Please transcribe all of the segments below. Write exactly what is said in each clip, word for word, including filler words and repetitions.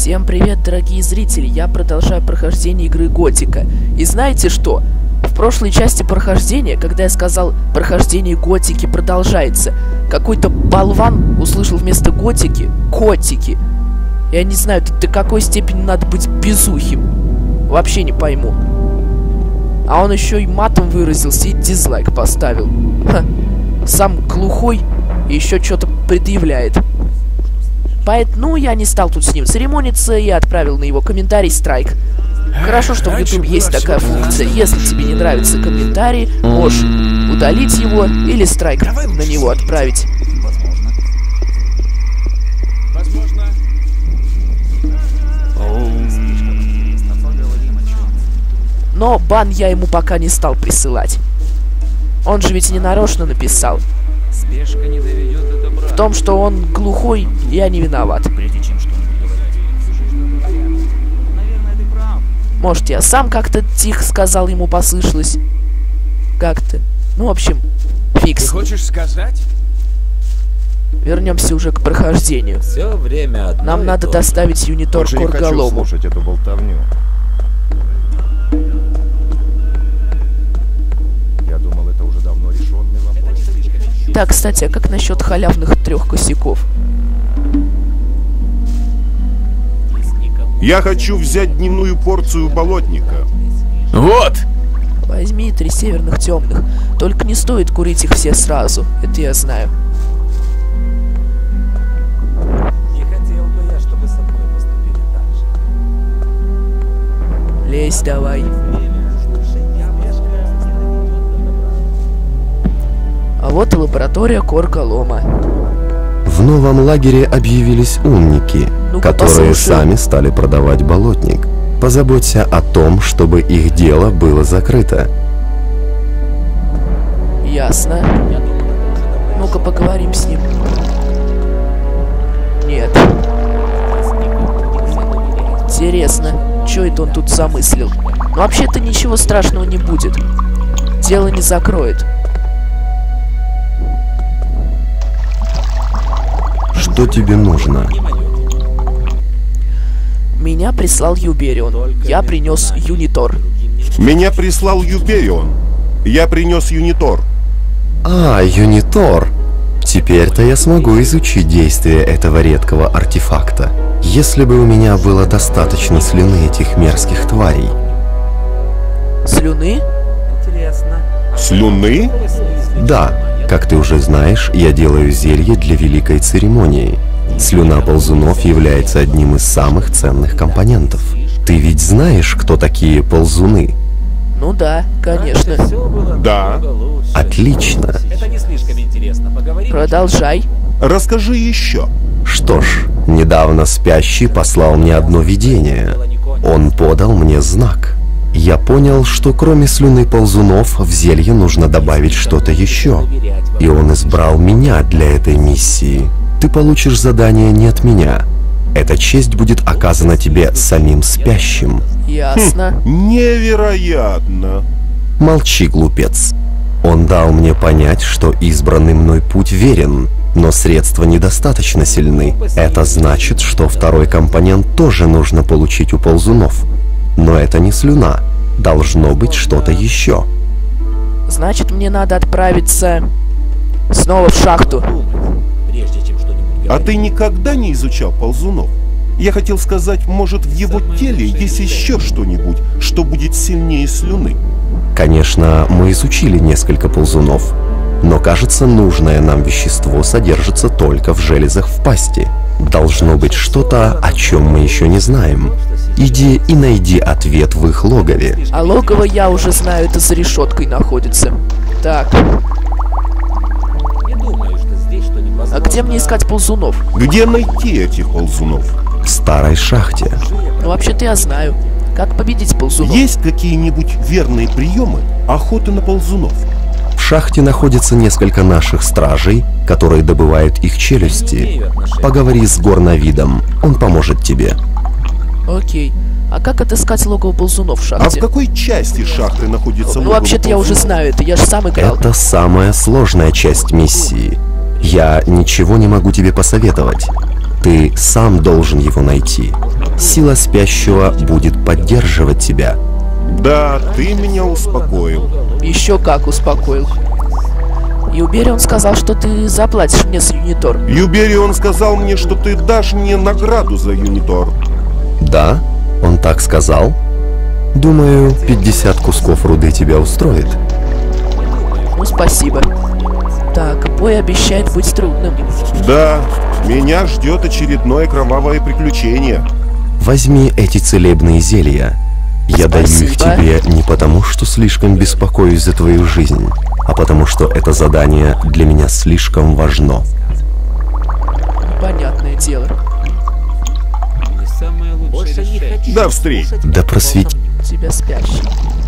Всем привет, дорогие зрители, я продолжаю прохождение игры Готика. И знаете что? В прошлой части прохождения, когда я сказал «прохождение Готики продолжается», какой-то болван услышал вместо Готики «котики». Я не знаю, до какой степени надо быть безухим. Вообще не пойму. А он еще и матом выразился и дизлайк поставил. Ха. Сам глухой и еще что-то предъявляет. Поэтому я не стал тут с ним церемониться и отправил на его комментарий страйк. Хорошо, что в YouTube есть такая функция. Если тебе не нравится комментарий, можешь удалить его или страйк на него отправить. Возможно. Но бан я ему пока не стал присылать. Он же ведь не нарочно написал. Спешка не доведет до добра. В том, что он глухой, я не виноват. Прежде чем что-нибудь говорить. Наверное, ты прав. Может, я сам как-то тихо сказал, ему послышалось. Как-то. Ну, в общем, фикс. Ты хочешь сказать? Вернемся уже к прохождению. Все время одно Нам и надо то же. доставить юнитор Больше не хочу Корголому. слушать эту болтовню. Я думал, это уже давно решенный вопрос. Так, кстати, а как насчет халявных трех косяков? Я хочу взять дневную порцию болотника. Вот! Возьми три северных темных. Только не стоит курить их все сразу. Это я знаю. Не хотел бы я, чтобы со мной поступили так же. Лезь давай. А вот и лаборатория Корголома. В новом лагере объявились умники, Ну-ка, которые послушай. сами стали продавать болотник. Позаботься о том, чтобы их дело было закрыто. Ясно. Ну-ка поговорим с ним. Нет. Интересно, что это он тут замыслил? Ну вообще-то ничего страшного не будет. Дело не закроет. Что тебе нужно? Меня прислал Юберион. Я принес юнитор. Меня прислал Юберион. Я принес юнитор. А, юнитор. Теперь-то я смогу изучить действие этого редкого артефакта. Если бы у меня было достаточно слюны этих мерзких тварей. Слюны? Интересно. Слюны? Да, как ты уже знаешь, я делаю зелье для великой церемонии. Слюна ползунов является одним из самых ценных компонентов. Ты ведь знаешь, кто такие ползуны? Ну да, конечно. Все было Да. намного лучше. Отлично. Это не слишком интересно. Поговорим. Продолжай. Расскажи еще. Что ж, недавно спящий послал мне одно видение. Он подал мне знак. Я понял, что кроме слюны ползунов в зелье нужно добавить что-то еще. И он избрал меня для этой миссии. Ты получишь задание не от меня. Эта честь будет оказана тебе самим спящим. Ясно. Невероятно. Молчи, глупец. Он дал мне понять, что избранный мной путь верен, но средства недостаточно сильны. Это значит, что второй компонент тоже нужно получить у ползунов. Но это не слюна. Должно быть что-то еще. Значит, мне надо отправиться снова в шахту. Прежде чем что-нибудь А ты никогда не изучал ползунов? Я хотел сказать, может, в его теле есть еще что-нибудь, что будет сильнее слюны? Конечно, мы изучили несколько ползунов, но, кажется, нужное нам вещество содержится только в железах в пасти. Должно быть что-то, о чем мы еще не знаем. Иди и найди ответ в их логове. А логово я уже знаю, это за решеткой находится. Так, Не думаю, что здесь что-нибудь а возможно. где мне искать ползунов? Где найти этих ползунов? В старой шахте. Ну вообще-то я знаю. Как победить ползунов? Есть какие-нибудь верные приемы охоты на ползунов? В шахте находится несколько наших стражей, которые добывают их челюсти. Поговори с горновидом, он поможет тебе. Окей. А как отыскать логово ползунов в А в шахте? какой части шахты находится Ну логово вообще-то я уже ползунов? знаю это, я же сам играл. Это самая сложная часть миссии. Я ничего не могу тебе посоветовать. Ты сам должен его найти. Сила спящего будет поддерживать тебя. Да, ты меня успокоил. Еще как успокоил. Юберион сказал, что ты заплатишь мне за Юнитор. Юберион сказал мне, что ты дашь мне награду за Юнитор. Да? Он так сказал? Думаю, пятьдесят кусков руды тебя устроит. Ну, спасибо. Так, бой обещает быть трудным. Да, меня ждет очередное кровавое приключение. Возьми эти целебные зелья. Я даю их Спасибо. тебе не потому, что слишком беспокоюсь за твою жизнь, а потому что это задание для меня слишком важно. Понятное дело. Не самое лучшее Больше не решение. хочу. До встречи. Да просвети. У тебя спящий.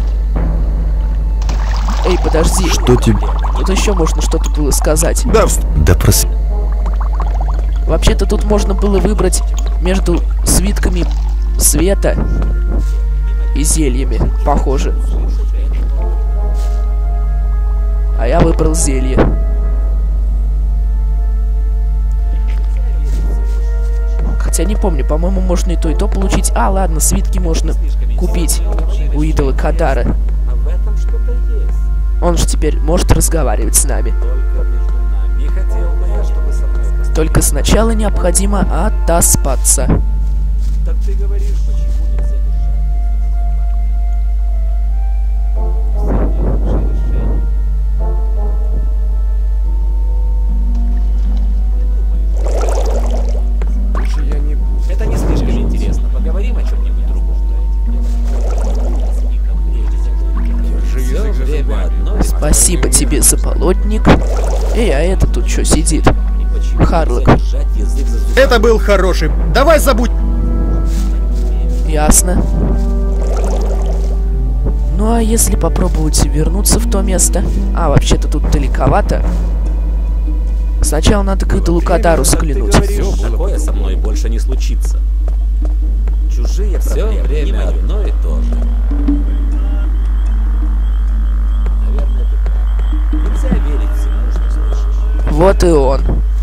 Эй, подожди. Что тебе... Тут еще можно что-то было сказать. До встречи. Да прос... Вообще-то тут можно было выбрать между свитками света и зельями, похоже. А я выбрал зелье. Хотя не помню, по-моему, можно и то, и то получить. А, ладно, свитки можно купить у идола Кадара. А в этом что-то есть. Он же теперь может разговаривать с нами. Только между нами. Не хотел бы я, чтобы со мной поступили. Только сначала необходимо отоспаться. Так ты говоришь, почему нельзя дышать? Лучше я не буду. Это не слишком интересно. Поговорим о чем-нибудь другом. Держи Все язык за время зубами. одно и Спасибо тебе за полотник. Эй, а это тут что сидит? почему Харлок. нельзя держать язык за зубами? Это был хороший. Давай забудь. Ясно. Ну а если попробовать вернуться в то место? А, вообще-то тут далековато. Сначала надо к идолу Кадару Ты взглянуть. говоришь, такое со мной больше не случится. Чужие все время одно и то же. Наверное, ты прав. Нельзя верить всему, что слышишь. Вот и он.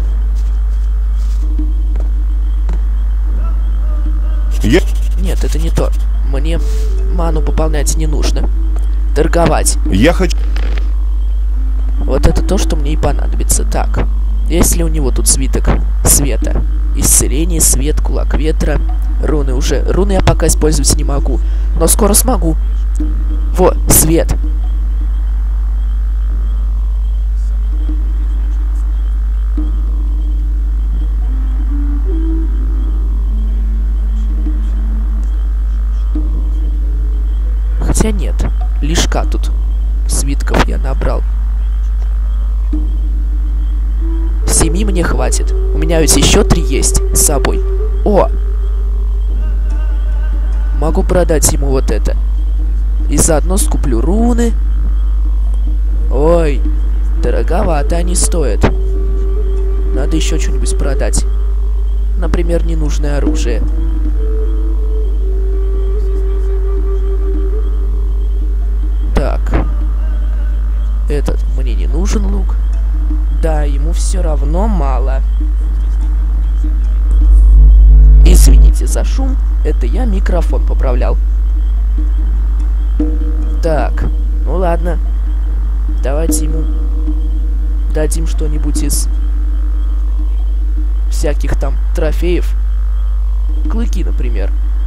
Я... Нет, это не то. Мне ману пополнять не нужно. Торговать. Я хочу... Вот это то, что мне и понадобится. Так. Есть ли у него тут свиток света? Исцеление, свет, кулак ветра. Руны уже. Руны я пока использовать не могу. Но скоро смогу. Во, свет. Хотя нет. Лишка тут. Свитков я набрал. Семи мне хватит. У меня ведь еще три есть с собой. О! Могу продать ему вот это. И заодно скуплю руны. Ой, дороговато они стоят. Надо еще что-нибудь продать. Например, ненужное оружие. Так. Этот мне не нужен лук. Да, ему все равно мало. Извините за шум, это я микрофон поправлял. Так, ну ладно. Давайте ему дадим что-нибудь из всяких там трофеев. Клыки, например.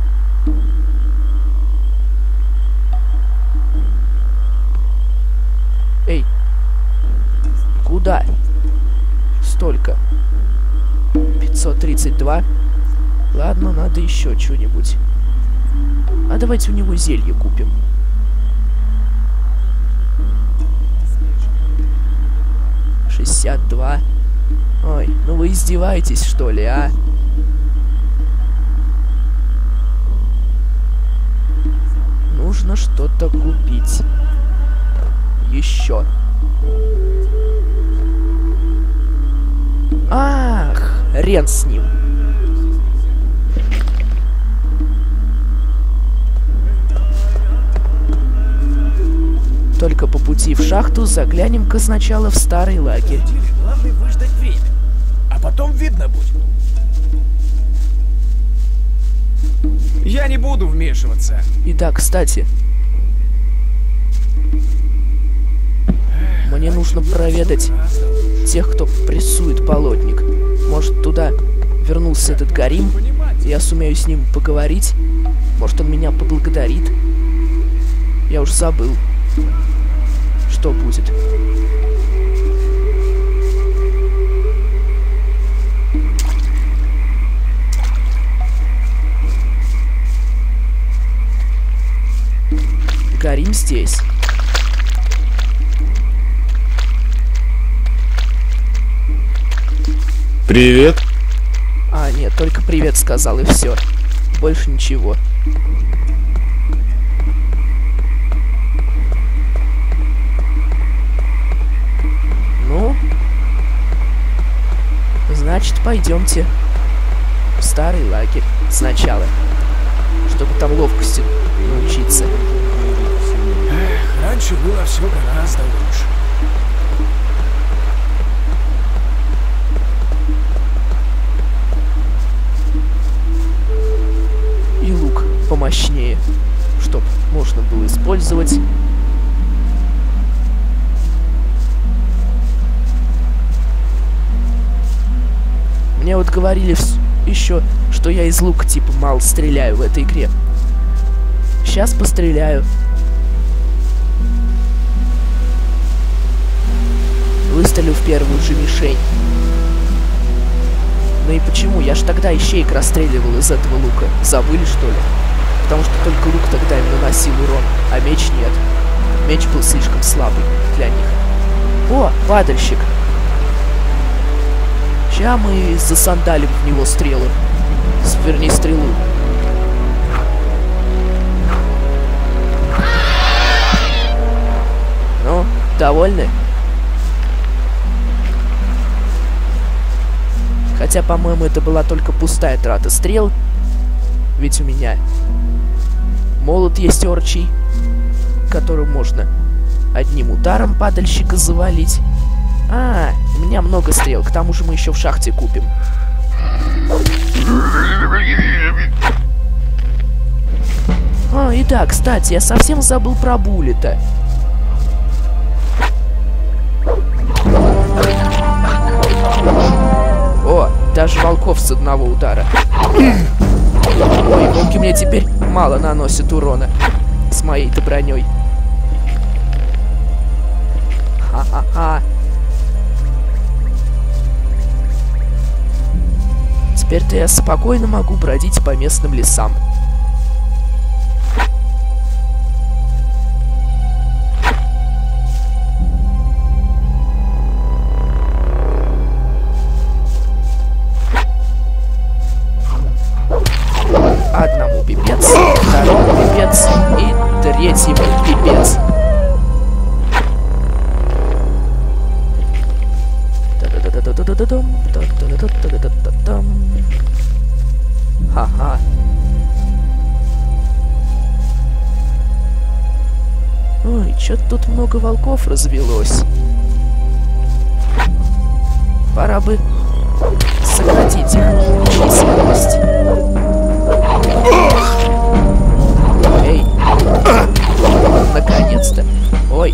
Эй, куда? Столько. пятьсот тридцать два. Ладно, надо еще что-нибудь. А давайте у него зелье купим. шестьдесят два. Ой, ну вы издеваетесь, что ли, а? Нужно что-то купить. Еще. Ах, хрен с ним. Только по пути в шахту заглянем-ка сначала в старый лагерь. Главное выждать время. А потом видно будет. Я не буду вмешиваться. И да, кстати, мне нужно проведать тех, кто прессует болотник. Может, туда вернулся этот Гарим, и я сумею с ним поговорить. Может, он меня поблагодарит. Я уж забыл, что будет. Гарим здесь. Привет. А, нет, только привет сказал, и все. Больше ничего. Ну, значит, пойдемте в старый лагерь сначала, чтобы там ловкости научиться. Эх, раньше было все гораздо лучше. И лук помощнее, чтоб можно было использовать. Мне вот говорили еще, что я из лука типа мало стреляю в этой игре. Сейчас постреляю. Выстрелю в первую же мишень. Ну и почему? Я ж тогда ищейк расстреливал из этого лука. Забыли, что ли? Потому что только лук тогда им наносил урон, а меч нет. Меч был слишком слабый для них. О, падальщик! Ща мы засандалим в него стрелы. Вернее, стрелу. Ну, довольны? Хотя, по-моему, это была только пустая трата стрел. Ведь у меня молот есть орчий, которым можно одним ударом падальщика завалить. А, у меня много стрел, к тому же мы еще в шахте купим. А, и да, кстати, я совсем забыл про Буллета. О, даже волков с одного удара. Ой, волки мне теперь мало наносят урона с моей-то броней. Ха-ха-ха. Теперь-то я спокойно могу бродить по местным лесам. Одному пипец, второму пипец и третьему пипец. Ха-ха. Ой, чё-то тут много волков развелось. Пора бы сократить их численность. Эй! Наконец-то! Ой!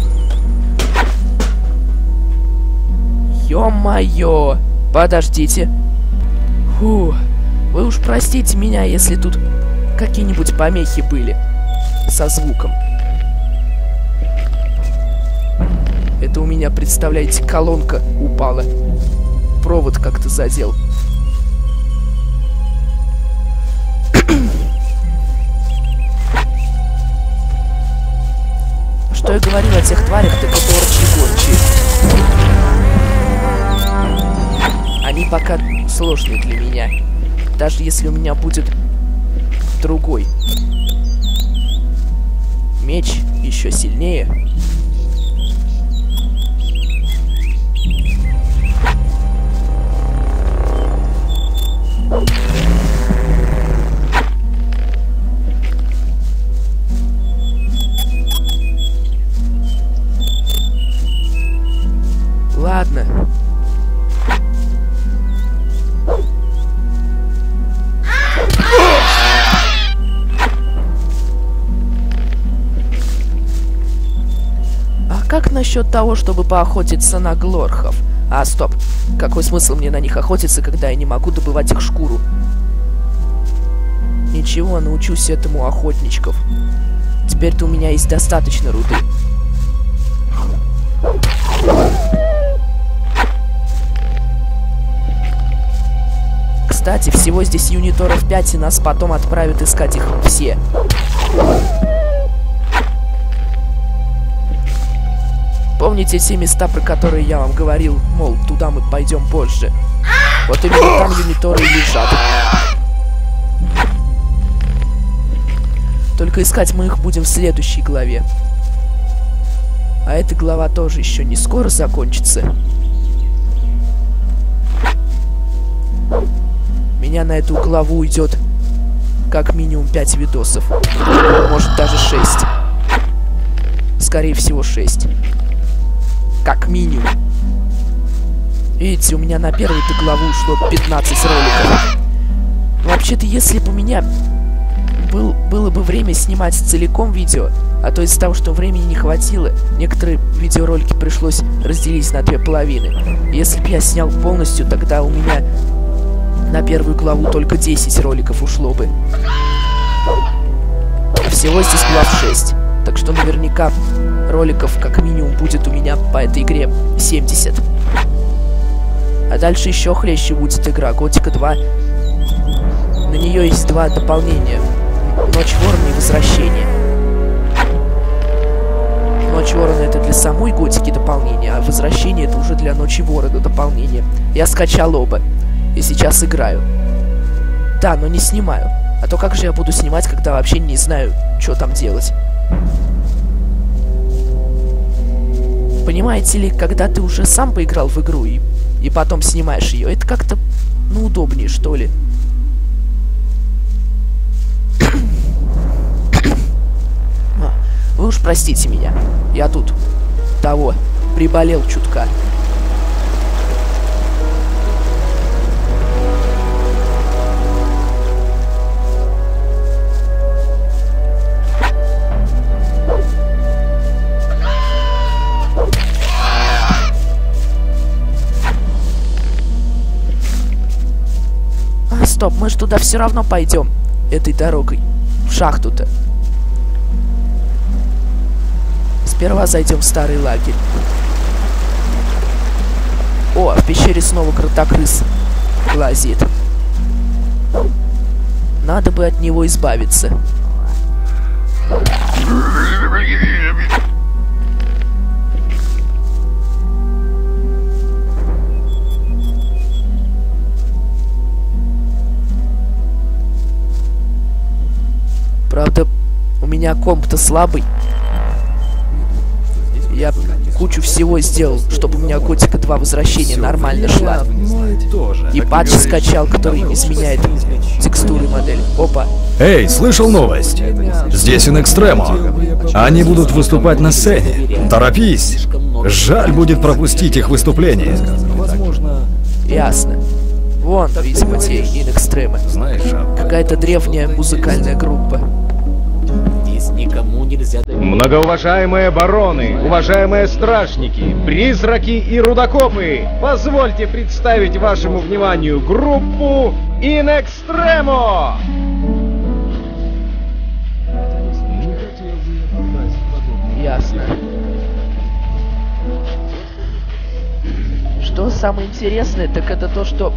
Ё-моё! Подождите! Фу! Вы уж простите меня, если тут какие-нибудь помехи были со звуком. Это у меня, представляете, колонка упала. Провод как-то задел. Что я говорил о тех тварях, так это орчи-гончие. Они пока сложные для меня. Даже если у меня будет другой меч еще сильнее. Ладно. насчет того, чтобы поохотиться на глорхов? А, стоп. Какой смысл мне на них охотиться, когда я не могу добывать их шкуру? Ничего, научусь этому охотничков. Теперь-то у меня есть достаточно руды. Кстати, всего здесь юниторов пять, и нас потом отправят искать их все. Помните те места, про которые я вам говорил, мол, туда мы пойдем позже? Вот именно там юниторы и лежат. Только искать мы их будем в следующей главе. А эта глава тоже еще не скоро закончится. Меня на эту главу уйдет как минимум пять видосов. Может даже шесть. Скорее всего шесть. Как минимум. Видите, у меня на первую-то главу ушло пятнадцать роликов. Вообще-то, если бы у меня был, было бы время снимать целиком видео, а то из-за того, что времени не хватило, некоторые видеоролики пришлось разделить на две половины. Если бы я снял полностью, тогда у меня на первую главу только десять роликов ушло бы. А всего здесь глав шесть. Так что наверняка роликов как минимум будет у меня по этой игре семьдесят. А дальше еще хлеще будет игра Готика два. На нее есть два дополнения. Ночь Ворона и Возвращение. Ночь Ворона это для самой Готики дополнение, а Возвращение это уже для Ночи Ворона дополнение. Я скачал оба. И сейчас играю. Да, но не снимаю. А то как же я буду снимать, когда вообще не знаю, что там делать. Понимаете ли, когда ты уже сам поиграл в игру и, и потом снимаешь ее, это как-то, ну, удобнее, что ли. Вы уж простите меня. Я тут того приболел чутка. Стоп, мы же туда все равно пойдем этой дорогой, в шахту-то. Сперва зайдем в старый лагерь. О, в пещере снова кротокрыс лазит. Надо бы от него избавиться. Правда, у меня комп-то слабый. Я кучу всего сделал, чтобы у меня Готика два Возвращение нормально шла. И патч скачал, который изменяет текстуры модели. Опа. Эй, слышал новость? Здесь In Extremo. Они будут выступать на сцене. Торопись. Жаль будет пропустить их выступление. Ясно. Вон, видимо, те In Extremo. Какая-то древняя музыкальная группа. Никому нельзя доверять. Многоуважаемые бароны, уважаемые стражники, призраки и рудокопы, позвольте представить вашему вниманию группу In Extremo! Ясно. Что самое интересное, так это то, что...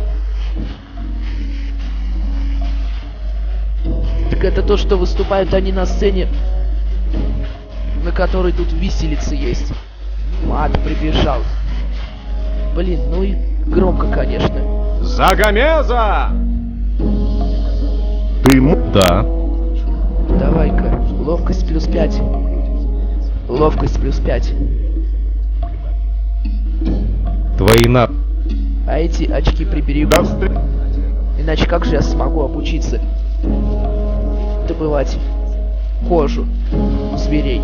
Так это то, что выступают они на сцене, на которой тут виселица есть. Мат прибежал. Блин, ну и громко, конечно. Загомеза! Ты м... Да. Давай-ка, ловкость плюс пять. Ловкость плюс пять. Твои на... А эти очки приберегу. Иначе как же я смогу обучиться добывать кожу у зверей?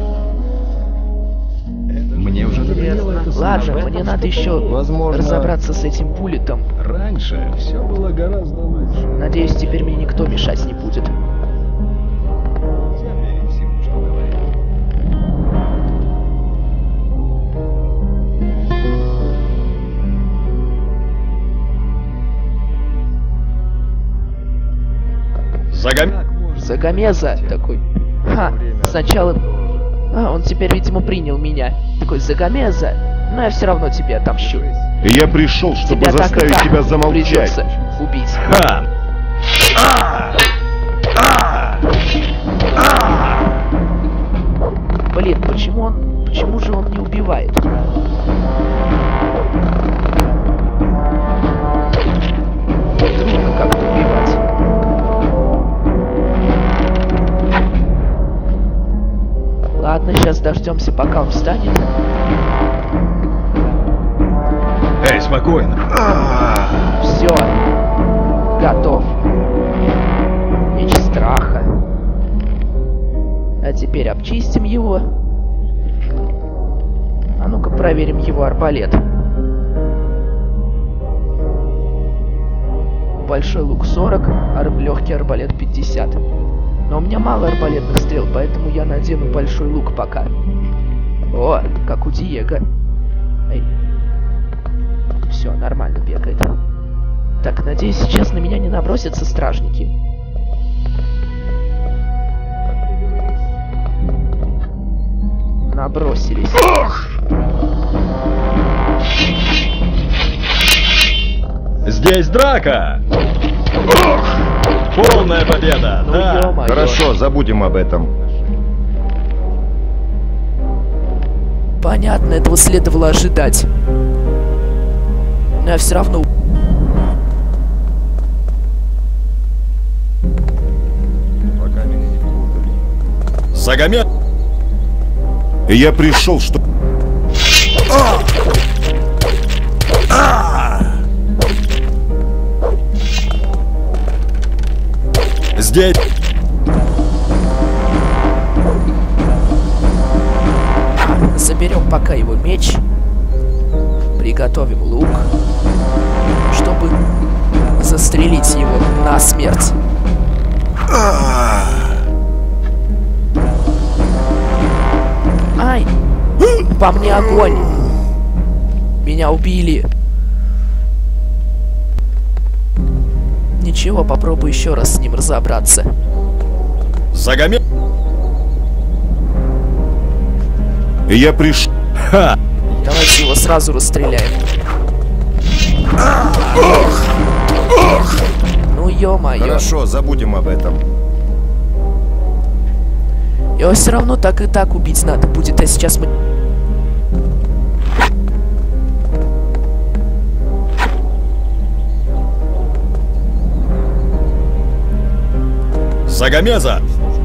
Мне уже надоело. Ладно, мне надо еще Возможно, разобраться с этим буллетом. раньше все было гораздо лучше. Надеюсь, теперь мне никто мешать не будет. Загом... Загомеза такой. Ха, сначала... А, он теперь, видимо, принял меня. Такой, Загомеза, но я все равно тебе отомщу. Я пришел, чтобы Тебя так и заставить так тебя замолчать. придется убить. Ха! Блин, почему он... Почему же он не убивает? Трудно как-то убивать. Ладно, сейчас дождемся, пока он встанет. Эй, спокойно. Все. Готов. Меч страха. А теперь обчистим его. А ну-ка проверим его арбалет. Большой лук сорок, а легкий арбалет пятьдесят. Но у меня мало арбалетных стрел, поэтому я надену большой лук пока. О, как у Диего. Эй. Все, нормально бегает. Так, надеюсь, сейчас на меня не набросятся стражники. Набросились. Здесь драка! Полная победа! Ну, Да! ё-моё. Хорошо, забудем об этом. Понятно, этого следовало ожидать. Но я все равно... Загомет! Я пришел, чтобы... Здесь... Заберем пока его меч. Приготовим лук, чтобы застрелить его на смерть. Ай! По мне огонь! Меня убили! Ничего, попробую еще раз с ним разобраться. Загомет... Я пришел... Ха! Давайте его сразу расстреляем. Ну ё-моё. Хорошо, забудем об этом. Его все равно так и так убить надо будет, а сейчас мы... Загомеза!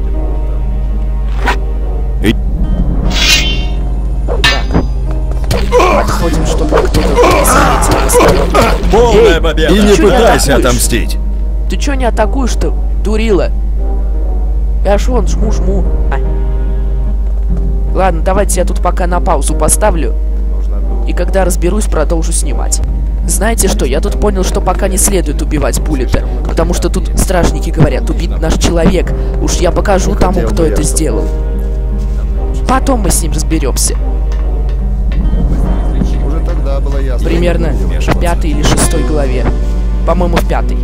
Отходим, чтобы кто-то не заметил посторонний. Полная Эй, победа! ты И не чё не пытайся атакуешь? отомстить! Ты чё не атакуешь-то, дурила? Я ж вон жму-жму. А. Ладно, давайте я тут пока на паузу поставлю. И когда разберусь, продолжу снимать. Знаете что, я тут понял, что пока не следует убивать Буллета. Потому что тут стражники говорят, убит наш человек. Уж я покажу тому, кто это сделал. Потом мы с ним разберемся. Уже тогда было ясно. Примерно в пятой или шестой главе. По-моему, в пятой.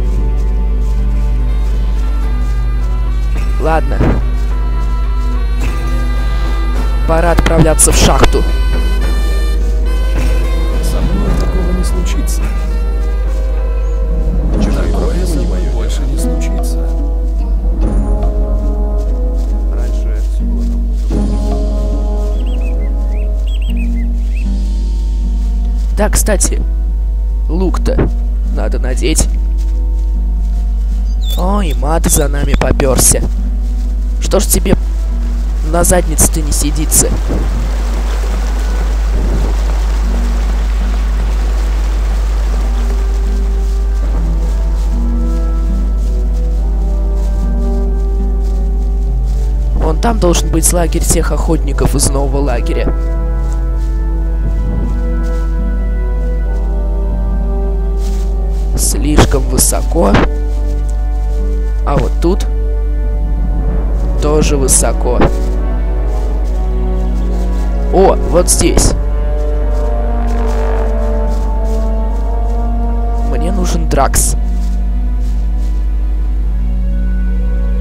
Ладно. Пора отправляться в шахту. Со мной такого не случится. Такое со мной больше не случится. Раньше все было намного. Да, кстати, лук-то надо надеть. Ой, мат за нами попёрся. Что ж тебе на заднице-то не сидится? Вон там должен быть лагерь тех охотников из нового лагеря. Слишком высоко. А вот тут тоже высоко. О, вот здесь. Мне нужен Дракс.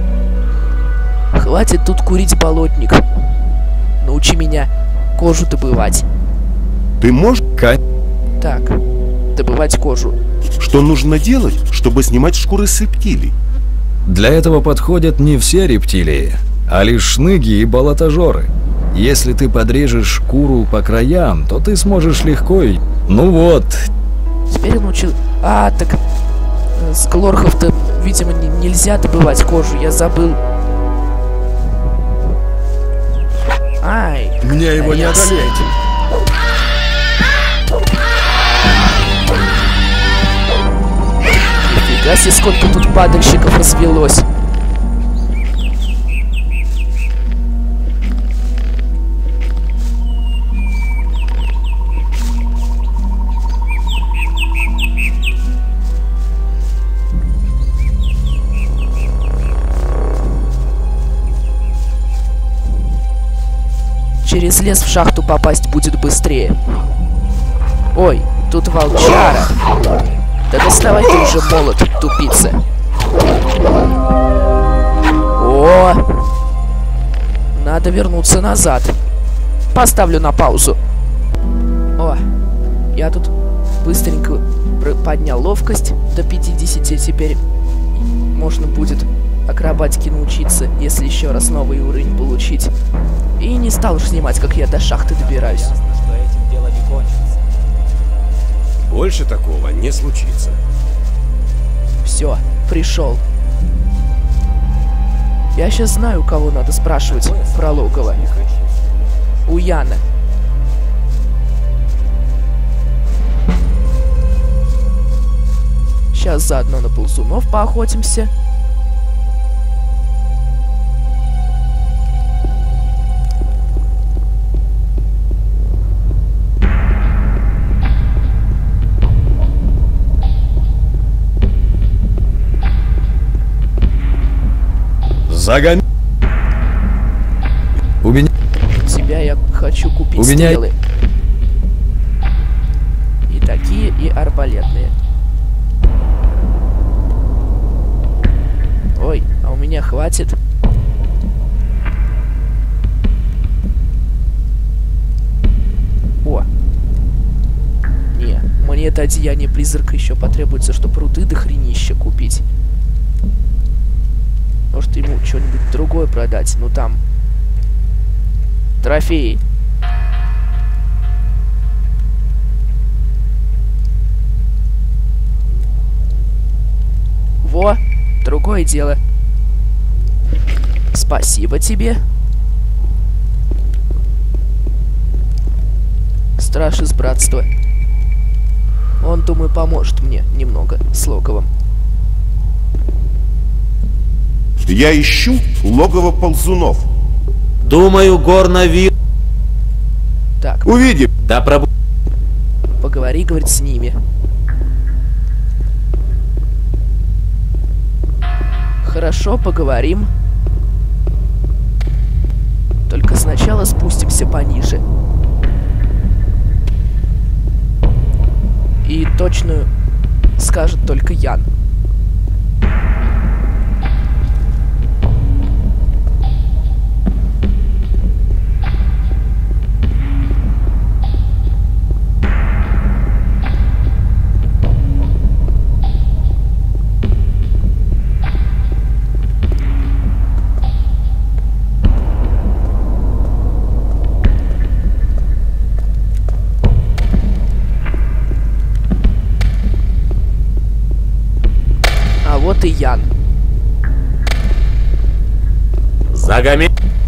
Хватит тут курить, болотник. Научи меня кожу добывать. Ты можешь... Ка- Так, добывать кожу. Что нужно делать, чтобы снимать шкуры с рептилий? Для этого подходят не все рептилии, а лишь шныги и болотожоры. Если ты подрежешь шкуру по краям, то ты сможешь легко и... Ну вот. Теперь он учил... А, так... э, С клорхов-то, видимо, не- нельзя добывать кожу, я забыл. Ай. Мне его не Ясно. одолеть. Нифига себе, сколько тут падальщиков развелось. Через лес в шахту попасть будет быстрее. Ой, тут волчара. Да доставай ты уже молот, тупица. О! Надо вернуться назад. Поставлю на паузу. О, я тут быстренько пр- поднял ловкость до пятидесяти. Теперь можно будет акробатике научиться, если еще раз новый уровень получить. И не стал уж снимать, как я до шахты добираюсь. Ясно, что этим дело не кончится. Больше такого не случится. Все, пришел. Я сейчас знаю, у кого надо спрашивать про логово. У Яна. Сейчас заодно на ползунов поохотимся. Загони. У меня... Тебя я хочу купить У меня- стрелы. И такие, и арбалетные. Ой, а у меня хватит. О. Не, мне это одеяние призрака еще потребуется, чтобы руды до хренища купить. Может ему что-нибудь другое продать, ну там. Трофеи. Во, другое дело. Спасибо тебе. Страж из братства. Он, думаю, поможет мне немного с логовом. Я ищу логово ползунов. Думаю, горновид... Так, Увидим. Да пробу... поговори, говорит, с ними. Хорошо, поговорим. Только сначала спустимся пониже. И точную скажет только Ян. А вот и Ян. Загоме...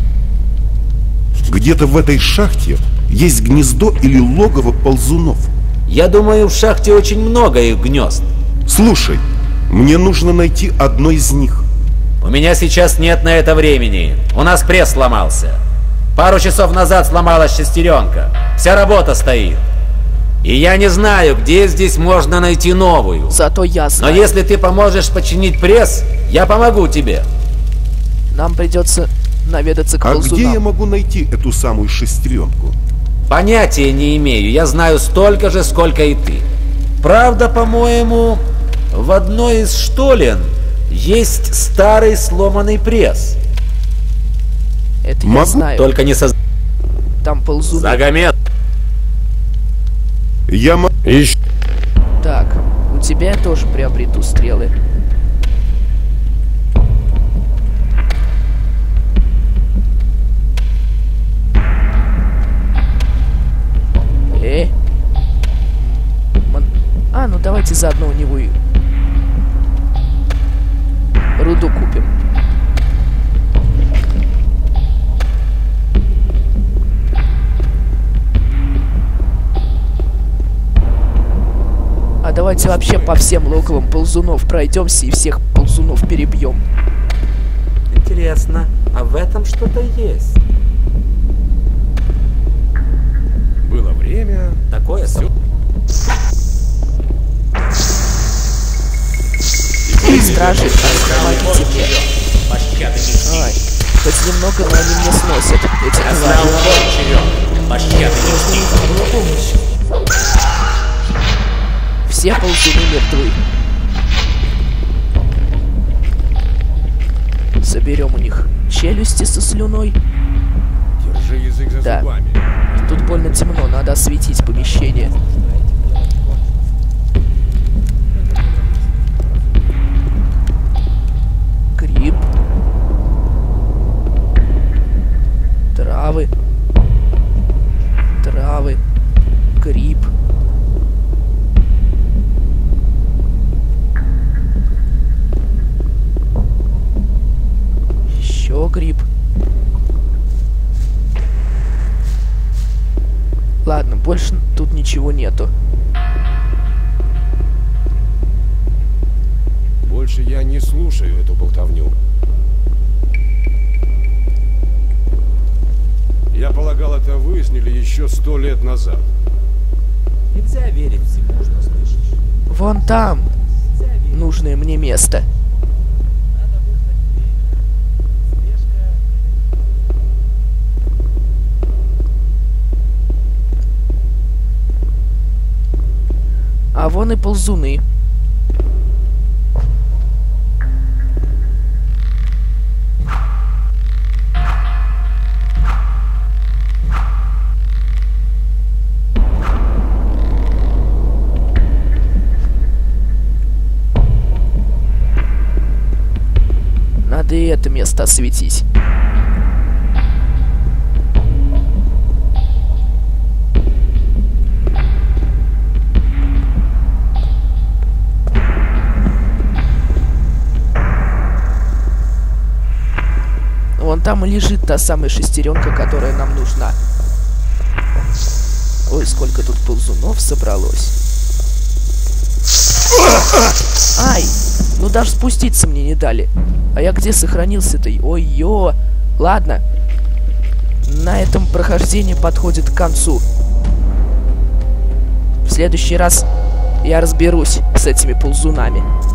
Где-то в этой шахте есть гнездо или логово ползунов. Я думаю, в шахте очень много их гнезд. Слушай, мне нужно найти одно из них. У меня сейчас нет на это времени. У нас пресс сломался. Пару часов назад сломалась шестеренка. Вся работа стоит. И я не знаю, где здесь можно найти новую. Зато я Но знаю. если ты поможешь починить пресс, я помогу тебе. Нам придется наведаться к А ползунам. где я могу найти эту самую шестеренку? Понятия не имею. Я знаю столько же, сколько и ты. Правда, по-моему, в одной из штолен есть старый сломанный пресс. Это я Могу? знаю. Только не со... Там ползуны. Загомет. Я мо... Ищ... Так, у тебя я тоже приобрету стрелы. Э? Мон- А, ну давайте заодно у него и руду купим. А давайте вообще по всем логовым ползунов пройдемся и всех ползунов перебьем. Интересно, а в этом что-то есть? Было время. Такое сам... Эй, стражи, помогите мне. Пощады не Ай, хоть немного, но они меня сносят. Эти Знал твари. бой, Черёк. Пощады не жди. Все ползуны мертвы. Соберем у них челюсти со слюной. Держи язык за Да. зубами. Тут больно темно, надо осветить помещение. Гриб. Травы. Травы. Гриб. Еще гриб. Ладно, больше тут ничего нету. Больше я не слушаю эту болтовню. Я полагал, это выяснили еще сто лет назад. Нельзя верить всему, что слышишь. Вон там нужное мне место. А вон и ползуны. Надо и это место осветить. Вон там и лежит та самая шестеренка, которая нам нужна. Ой, сколько тут ползунов собралось. Ай! Ну даже спуститься мне не дали. А я где сохранился-то? Ой-ё! Ладно. На этом прохождение подходит к концу. В следующий раз я разберусь с этими ползунами.